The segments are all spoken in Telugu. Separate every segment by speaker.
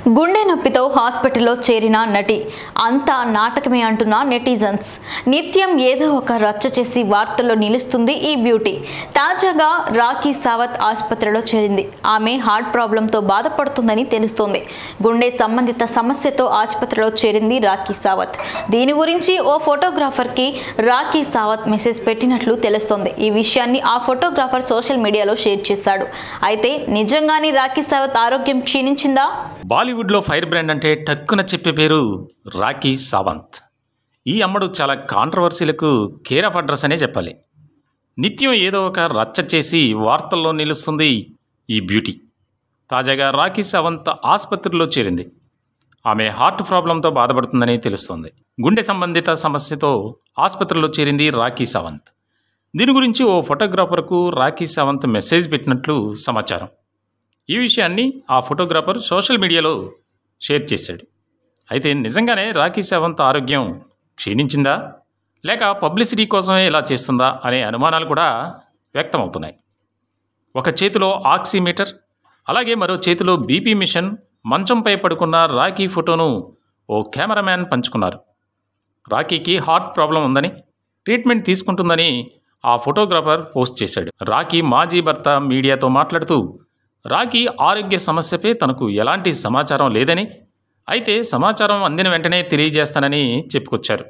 Speaker 1: గుండె నొప్పితో హాస్పిటల్లో చేరిన నటి అంతా నాటకమే అంటున్న నెటిజన్స్. నిత్యం ఏదో ఒక రచ్చ చేసి వార్తల్లో నిలుస్తుంది ఈ బ్యూటీ. తాజాగా రాఖీ సావంత్ ఆసుపత్రిలో చేరింది. ఆమె హార్ట్ ప్రాబ్లంతో బాధపడుతుందని తెలుస్తోంది. గుండె సంబంధిత సమస్యతో ఆసుపత్రిలో చేరింది రాఖీ సావంత్. దీని గురించి ఓ ఫోటోగ్రాఫర్కి రాఖీ సావంత్ మెసేజ్ పెట్టినట్లు తెలుస్తోంది. ఈ విషయాన్ని ఆ ఫోటోగ్రాఫర్ సోషల్ మీడియాలో షేర్ చేశాడు. అయితే నిజంగానే రాఖీ సావంత్ ఆరోగ్యం క్షీణించిందా?
Speaker 2: బాలీవుడ్లో ఫైర్ బ్రాండ్ అంటే టక్కున చెప్పే పేరు రాఖీ సావంత్. ఈ అమ్మడు చాలా కాంట్రవర్సీలకు కేర్ ఆఫ్ అడ్రస్ అనే చెప్పాలి. నిత్యం ఏదో ఒక రచ్చ చేసి వార్తల్లో నిలుస్తుంది ఈ బ్యూటీ. తాజాగా రాఖీ సావంత్ ఆసుపత్రిలో చేరింది. ఆమె హార్ట్ ప్రాబ్లంతో బాధపడుతుందని తెలుస్తోంది. గుండె సంబంధిత సమస్యతో ఆసుపత్రిలో చేరింది రాఖీ సావంత్. దీని గురించి ఓ ఫోటోగ్రాఫర్కు రాఖీ సావంత్ మెసేజ్ పెట్టినట్లు సమాచారం. ఈ విషయాన్ని ఆ ఫోటోగ్రాఫర్ సోషల్ మీడియాలో షేర్ చేశాడు. అయితే నిజంగానే రాఖీ సావంత్ ఆరోగ్యం క్షీణించిందా లేక పబ్లిసిటీ కోసమే ఇలా చేస్తుందా అనే అనుమానాలు కూడా వ్యక్తమవుతున్నాయి. ఒక చేతిలో ఆక్సిమీటర్, అలాగే మరో చేతిలో బీపీ మిషన్, మంచంపై పడుకున్న రాఖీ ఫోటోను ఓ కెమెరామ్యాన్ పంచుకున్నారు. రాఖీకి హార్ట్ ప్రాబ్లం ఉందని, ట్రీట్మెంట్ తీసుకుంటుందని ఆ ఫోటోగ్రాఫర్ పోస్ట్ చేశాడు. రాఖీ మాజీ భర్త మీడియాతో మాట్లాడుతూ రాఖీ ఆరోగ్య సమస్యపై తనకు ఎలాంటి సమాచారం లేదని, అయితే సమాచారం అందిన వెంటనే తెలియజేస్తానని చెప్పుకొచ్చారు.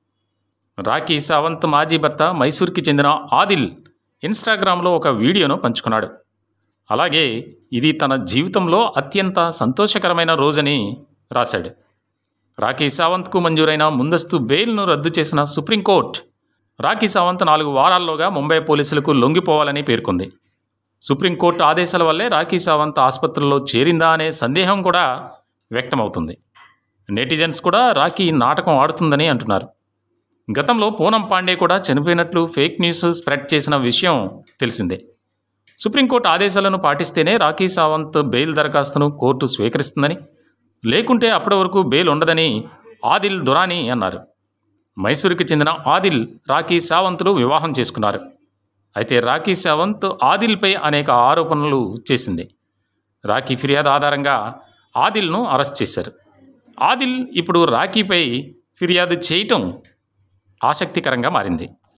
Speaker 2: రాఖీ సావంత్ మాజీ భర్త మైసూర్కి చెందిన ఆదిల్ ఇన్స్టాగ్రామ్లో ఒక వీడియోను పంచుకున్నాడు. అలాగే ఇది తన జీవితంలో అత్యంత సంతోషకరమైన రోజని రాశాడు. రాఖీ సావంత్కు మంజూరైన ముందస్తు బెయిల్ను రద్దు చేసిన సుప్రీంకోర్టు రాఖీ సావంత్ 4 వారాల్లోగా ముంబై పోలీసులకు లొంగిపోవాలని పేర్కొంది. సుప్రీంకోర్టు ఆదేశాల వల్లే రాఖీ సావంత్ ఆసుపత్రిలో చేరిందా అనే సందేహం కూడా వ్యక్తమవుతుంది. నెటిజన్స్ కూడా రాఖీ నాటకం ఆడుతుందని అంటున్నారు. గతంలో పూనం పాండే కూడా చనిపోయినట్లు ఫేక్ న్యూస్ స్ప్రెడ్ చేసిన విషయం తెలిసిందే. సుప్రీంకోర్టు ఆదేశాలను పాటిస్తేనే రాఖీ సావంత్ బెయిల్ దరఖాస్తును కోర్టు స్వీకరిస్తుందని, లేకుంటే అప్పటి వరకు బెయిల్ ఉండదని ఆదిల్ దురానీ అన్నారు. మైసూరుకి చెందిన ఆదిల్ రాఖీ సావంత్లు వివాహం చేసుకున్నారు. అయితే రాఖీ సావంత్ ఆదిల్పై అనేక ఆరోపణలు చేసింది. రాఖీ ఫిర్యాదు ఆధారంగా ఆదిల్ను అరెస్ట్ చేశారు. ఆదిల్ ఇప్పుడు రాఖీపై ఫిర్యాదు చేయటం ఆసక్తికరంగా మారింది.